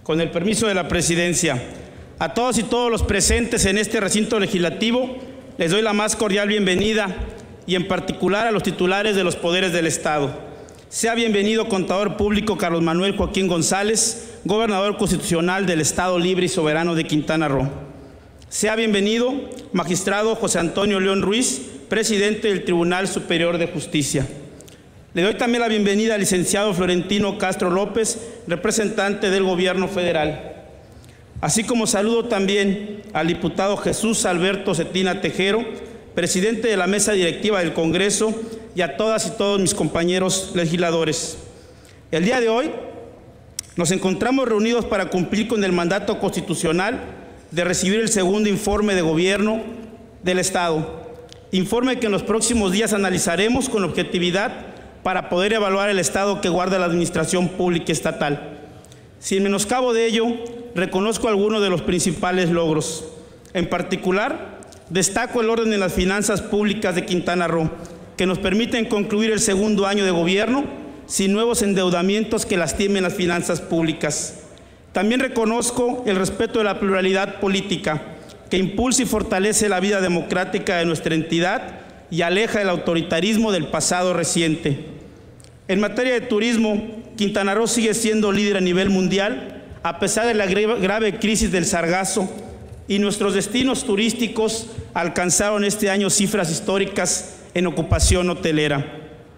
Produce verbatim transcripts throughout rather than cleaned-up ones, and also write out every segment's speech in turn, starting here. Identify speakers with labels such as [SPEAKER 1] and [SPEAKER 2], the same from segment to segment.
[SPEAKER 1] Con el permiso de la presidencia, a todos y todos los presentes en este recinto legislativo, les doy la más cordial bienvenida y en particular a los titulares de los poderes del Estado. Sea bienvenido Contador Público Carlos Manuel Joaquín González, Gobernador Constitucional del Estado Libre y Soberano de Quintana Roo. Sea bienvenido Magistrado José Antonio León Ruiz, Presidente del Tribunal Superior de Justicia. Le doy también la bienvenida al licenciado Florentino Castro López, representante del Gobierno Federal. Así como saludo también al diputado Jesús Alberto Cetina Tejero, presidente de la Mesa Directiva del Congreso, y a todas y todos mis compañeros legisladores. El día de hoy nos encontramos reunidos para cumplir con el mandato constitucional de recibir el segundo informe de gobierno del Estado, informe que en los próximos días analizaremos con objetividad para poder evaluar el estado que guarda la administración pública estatal. Sin menoscabo de ello, reconozco algunos de los principales logros. En particular, destaco el orden en las finanzas públicas de Quintana Roo, que nos permiten concluir el segundo año de gobierno sin nuevos endeudamientos que lastimen las finanzas públicas. También reconozco el respeto de la pluralidad política, que impulsa y fortalece la vida democrática de nuestra entidad y aleja el autoritarismo del pasado reciente. En materia de turismo, Quintana Roo sigue siendo líder a nivel mundial, a pesar de la grave crisis del sargazo, y nuestros destinos turísticos alcanzaron este año cifras históricas en ocupación hotelera.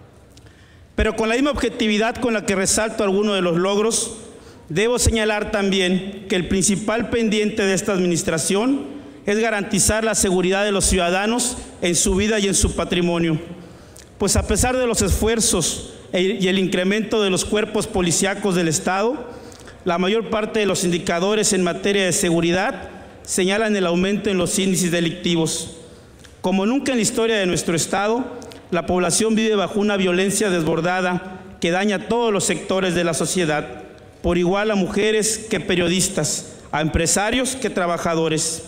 [SPEAKER 1] Pero con la misma objetividad con la que resalto algunos de los logros, debo señalar también que el principal pendiente de esta administración es garantizar la seguridad de los ciudadanos en su vida y en su patrimonio. Pues a pesar de los esfuerzos y el incremento de los cuerpos policíacos del Estado, la mayor parte de los indicadores en materia de seguridad señalan el aumento en los índices delictivos. Como nunca en la historia de nuestro Estado, la población vive bajo una violencia desbordada que daña a todos los sectores de la sociedad, por igual a mujeres que periodistas, a empresarios que trabajadores.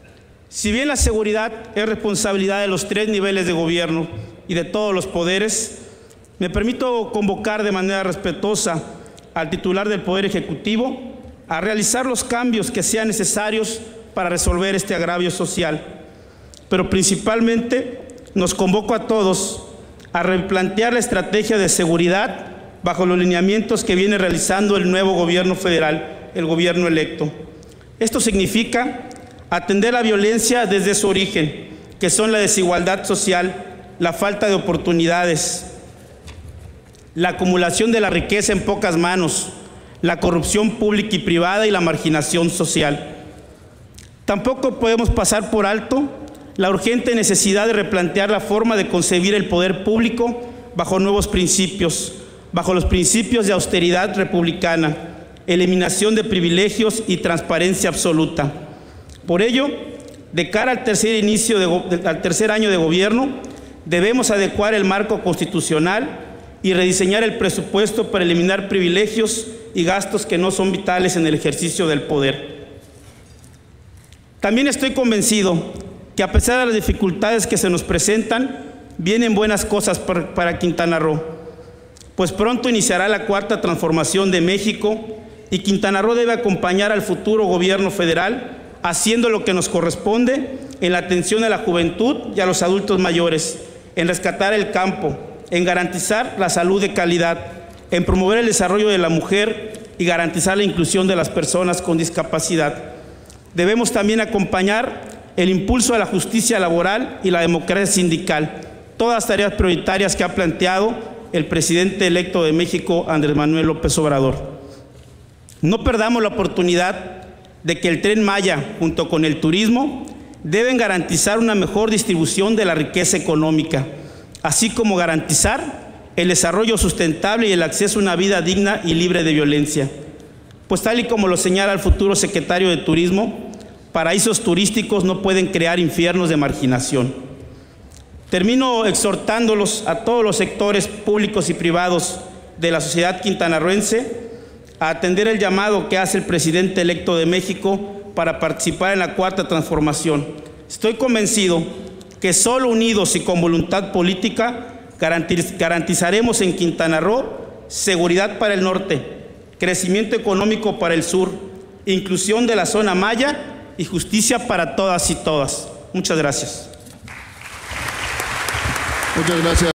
[SPEAKER 1] Si bien la seguridad es responsabilidad de los tres niveles de gobierno y de todos los poderes, me permito convocar de manera respetuosa al titular del Poder Ejecutivo a realizar los cambios que sean necesarios para resolver este agravio social. Pero principalmente nos convoco a todos a replantear la estrategia de seguridad bajo los lineamientos que viene realizando el nuevo gobierno federal, el gobierno electo. Esto significa atender la violencia desde su origen, que son la desigualdad social, la falta de oportunidades, la acumulación de la riqueza en pocas manos, la corrupción pública y privada y la marginación social. Tampoco podemos pasar por alto la urgente necesidad de replantear la forma de concebir el poder público bajo nuevos principios, bajo los principios de austeridad republicana, eliminación de privilegios y transparencia absoluta. Por ello, de cara al tercer, inicio de, al tercer año de gobierno, debemos adecuar el marco constitucional y rediseñar el presupuesto para eliminar privilegios y gastos que no son vitales en el ejercicio del poder. También estoy convencido que a pesar de las dificultades que se nos presentan, vienen buenas cosas para, para Quintana Roo, pues pronto iniciará la cuarta transformación de México y Quintana Roo debe acompañar al futuro gobierno federal haciendo lo que nos corresponde en la atención a la juventud y a los adultos mayores, en rescatar el campo, en garantizar la salud de calidad, en promover el desarrollo de la mujer y garantizar la inclusión de las personas con discapacidad. Debemos también acompañar el impulso a la justicia laboral y la democracia sindical, todas tareas prioritarias que ha planteado el presidente electo de México, Andrés Manuel López Obrador. No perdamos la oportunidad de que el Tren Maya, junto con el turismo, deben garantizar una mejor distribución de la riqueza económica, así como garantizar el desarrollo sustentable y el acceso a una vida digna y libre de violencia. Pues tal y como lo señala el futuro secretario de Turismo, paraísos turísticos no pueden crear infiernos de marginación. Termino exhortándolos a todos los sectores públicos y privados de la sociedad quintanarroense a atender el llamado que hace el presidente electo de México para participar en la cuarta transformación. Estoy convencido que solo unidos y con voluntad política garantizaremos en Quintana Roo seguridad para el norte, crecimiento económico para el sur, inclusión de la zona maya y justicia para todas y todas. Muchas gracias.
[SPEAKER 2] Muchas gracias.